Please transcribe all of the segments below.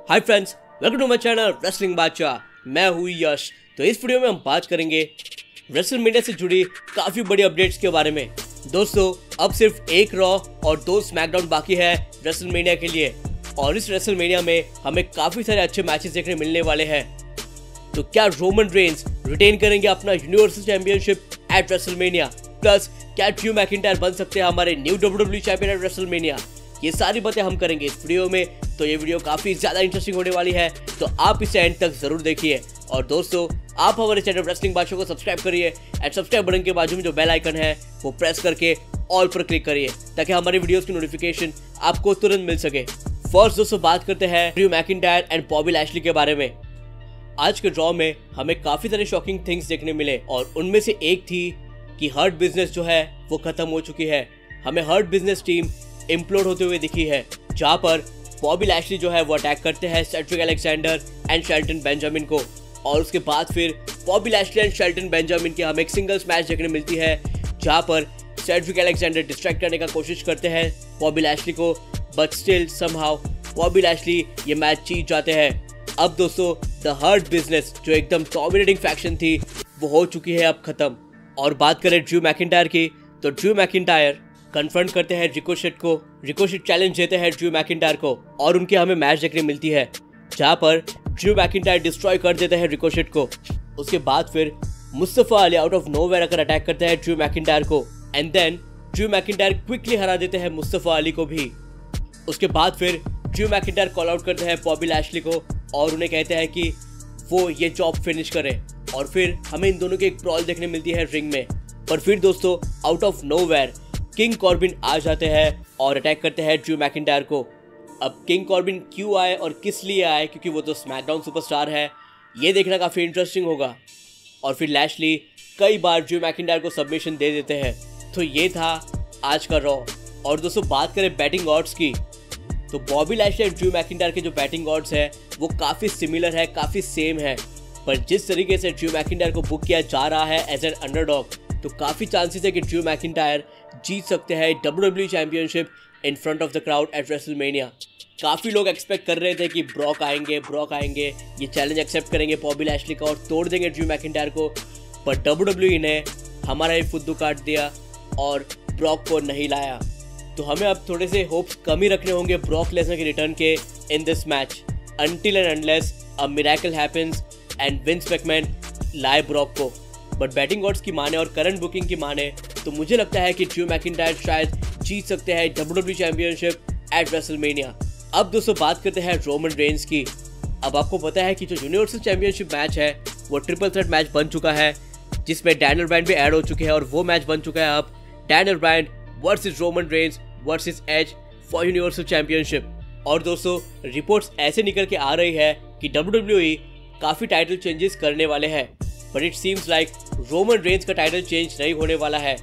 Hi friends, welcome to my channel wrestling Badshah. मैं हूँ यश। तो इस वीडियो में हम बात करेंगे रेसलमेनिया से जुड़ी काफी बड़ी अपडेट्स के बारे में। दोस्तों, अब सिर्फ एक रॉ और 2 स्मैकडाउन बाकी है रेसलमेनिया के लिए, और इस रेसलमेनिया में हमें काफी सारे अच्छे मैचेस देखने मिलने वाले हैं। तो क्या रोमन रेंस रिटेन करेंगे अपना universal championship at WrestleMania? Plus क्या ड्रू मैकिंटायर बन सकते हैं हमारे new WWE champion at WrestleMania? ये सारी बातें हम करेंगे इस वीडियो में। तो ये वीडियो काफी ज्यादा इंटरेस्टिंग होने वाली है, तो आप इसे एंड तक जरूर देखिए। और दोस्तों, आप हमारे चैनल रेसलिंग बादशाह को सब्सक्राइब करिए एंड सब्सक्राइब बटन के बाजू में जो बेल आइकन है वो प्रेस करके ऑल पर क्लिक करिए ताकि हमारी वीडियोस की नोटिफिकेशन आपको तुरंत मिल सके। फर्स्ट दोस्तों, बात करते हैं Drew McIntyre and Bobby Lashley के बारे में। आज के ड्रॉ में हमें काफी सारे शॉकिंग थिंग्स देखने मिले, और उनमें से एक थी कि हर्ट बिजनेस जो है वो खत्म हो चुकी है। हमें हर्ट बिजनेस टीम इम्प्लोड होते हुए दिखी है, जहां पर बॉबी लैशली जो है वो अटैक करते हैं Cedric Alexander and Shelton Benjamin को, और उसके बाद फिर Bobby Lashley and Shelton Benjamin की हमें एक सिंगल्स मैच देखने मिलती है, जहां पर सेड्रिक अलेक्जेंडर डिस्ट्रैक्ट करने का कोशिश करते हैं बॉबी लैशली को, but still somehow Bobby Lashley ये मैच जीत जाते हैं। अब दोस्तों, द हर्ट बिजनेस जो एकदम डोमिनेटिंग फैक्शन थी वो हो चुकी है अब खत्म। और बात करें ड्रू मैकिंटायर की, तो ड्रू मैकिंटायर कन्फ्रंट करते हैं रिकोशेट को। रिकोशेट चैलेंज देते हैं ड्रू मैकिंटायर को, और उनकी हमें मैच देखने मिलती है जहां पर ड्रू मैकिंटायर डिस्ट्रॉय कर देते हैं रिकोशेट को। उसके बाद फिर Mustafa Ali out of nowhere आकर अटैक करते हैं ड्रू मैकिंटायर को, and then Drew McIntyre quickly हरा देते हैं मुस्तफा अली को भी। उसके बाद फिर ड्रू मैकिंटायर कॉल आउट करते हैं बॉबी लैशली को, और उन्हें कहते हैं कि वो ये जॉब फिनिश करें, और फिर हमें इन दोनों की एक ब्रॉल देखने मिलती है रिंग में। पर फिर दोस्तों, out of nowhere King Corbin आ जाते हैं और अटैक करते हैं ड्रू मैकिंटायर को। अब किंग कॉर्बिन क्यों आए और किस लिए आए, क्योंकि वो तो स्मैकडाउन सुपरस्टार है, ये देखना काफ़ी इंटरेस्टिंग होगा। और फिर लैशली कई बार ड्रू मैकिंटायर को सबमिशन दे देते हैं। तो ये था आज का रॉ। और दोस्तों, बात करें बैटिंग ऑड्स की, तो बॉबी लैशली और ड्रू मैकिंटायर के जो बैटिंग ऑड्स है वो काफ़ी सिमिलर है, काफ़ी सेम है। पर जिस तरीके से ड्रू मैकिंटायर को बुक किया जा रहा है एज एन अंडरडॉग, तो काफ़ी चांसेस है कि ड्रू मैकिंटायर जीत सकते हैं WWE championship in front of the crowd at WrestleMania. काफ़ी लोग एक्सपेक्ट कर रहे थे कि ब्रॉक आएंगे, ये चैलेंज एक्सेप्ट करेंगे बॉबी लैशली का और तोड़ देंगे ड्रू मैकिंटायर को, पर WWE ने हमारा ये फुद्दू काट दिया और ब्रॉक को नहीं लाया। तो हमें अब थोड़े से होप्स कम ही रखने होंगे ब्रॉक लेसनर के रिटर्न के in this match, until and unless a miracle happens and Vince McMahon लाए ब्रॉक को। बट बैटिंग ऑड्स की माने और करंट बुकिंग की माने तो मुझे लगता है कि ड्रू मैकिंटायर शायद जीत सकते हैं WWE चैंपियनशिप एट रेसलमेनिया। अब दोस्तों, बात करते हैं रोमन रेंस की। अब आपको पता है कि जो यूनिवर्सल चैंपियनशिप मैच है वो ट्रिपल थ्रेट मैच बन चुका है, जिसमें डैनियल ब्रायन भी ऐड हो चुके हैं, और वो मैच बन चुका है अब Daniel Bryan versus Roman Reigns versus Edge for universal championship. और दोस्तों, रिपोर्ट्स ऐसे निकल के आ रही है कि WWE काफ़ी टाइटल चेंजेस करने वाले हैं, but it seems like Roman Reigns का टाइटल चेंज नहीं होने वाला है।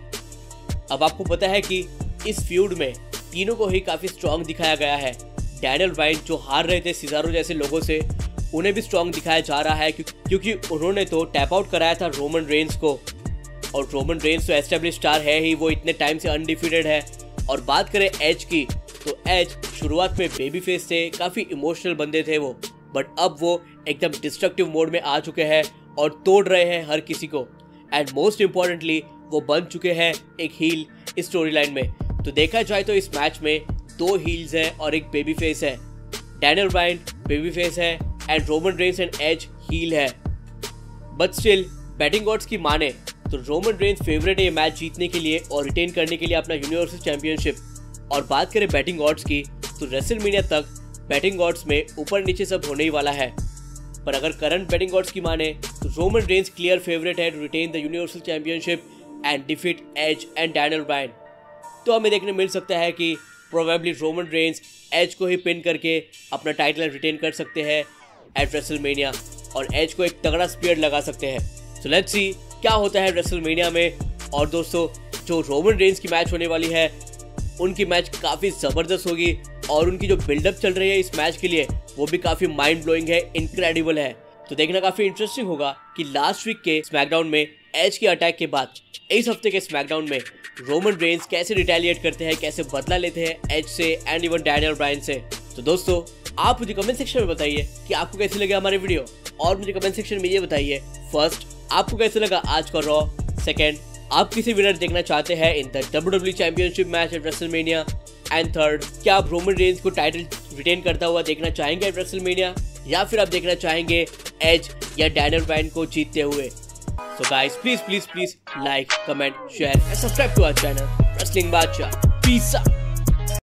अब आपको पता है कि इस फ्यूड में तीनों को ही काफ़ी स्ट्रॉन्ग दिखाया गया है। डैनियल ब्रायन जो हार रहे थे सिजारो जैसे लोगों से, उन्हें भी स्ट्रॉन्ग दिखाया जा रहा है क्योंकि उन्होंने तो टैप आउट कराया था रोमन रेंस को, और रोमन रेंस तो एस्टेब्लिश स्टार है ही, वो इतने टाइम से अनडिफीटेड है। और बात करें एज की, तो एज शुरुआत में बेबी फेस थे, काफ़ी इमोशनल बंदे थे वो, बट अब वो एकदम डिस्ट्रक्टिव मोड में आ चुके हैं और तोड़ रहे हैं हर किसी को। एंड मोस्ट इम्पॉर्टेंटली वो बन चुके हैं एक हील इस स्टोरी लाइन में। तो देखा जाए तो इस मैच में 2 हील्स हैं और एक बेबी फेस है। डैनियल ब्रायन बेबी फेस है and Roman Reigns and Edge heel है। बट स्टिल बैटिंग ऑड्स की माने तो रोमन रेंस फेवरेट है ये मैच जीतने के लिए और रिटेन करने के लिए अपना यूनिवर्सल चैंपियनशिप। और बात करें बैटिंग ऑड्स की, तो रेसलमेनिया तक बैटिंग ऑड्स में ऊपर नीचे सब होने ही वाला है। पर अगर करंट बैटिंग ऑड्स की माने तो रोमन रेंस क्लियर फेवरेट है to retain the universal championship and defeat Edge and Daniel Bryan. तो हमें देखने मिल सकता है कि प्रोबेबली रोमन रेंस एज को ही पिन करके अपना टाइटल रिटेन कर सकते हैं एट रेसलमेनिया, और एज को एक तगड़ा स्पीयर लगा सकते हैं। सो लेट्स सी क्या होता है रेसलमेनिया में। और दोस्तों, जो रोमन रेंस की मैच होने वाली है उनकी मैच काफ़ी ज़बरदस्त होगी, और उनकी जो बिल्डअप चल रही है इस मैच के लिए वो भी काफ़ी माइंड ब्लोइंग है, इनक्रेडिबल है। तो देखना काफ़ी इंटरेस्टिंग होगा कि लास्ट वीक के स्मैकडाउन में एज के अटैक के बाद इस हफ्ते के स्मैकडाउन में रोमन रेंस कैसे रिटेलिएट करते हैं, कैसे बदला लेते हैं एज से एंड इवन डैनियल ब्रायन से। तो दोस्तों, आप मुझे कमेंट सेक्शन में बताइए कि आपको कैसे लगे हमारे वीडियो, और मुझे कमेंट सेक्शन में ये बताइए फर्स्ट आपको कैसे लगा आज का रॉ, सेकंड आप किसी विनर देखना चाहते हैं in the WWE championship match at WrestleMania, and third क्या आप रोमन रेंज को टाइटल रिटेन करता हुआ देखना चाहेंगे एट रेसलमेनिया, या फिर आप देखना चाहेंगे एज या डैनियल ब्रायन को जीतते हुए। So guys, please like, comment, share and subscribe to our channel Wrestling Badshah. Peace out.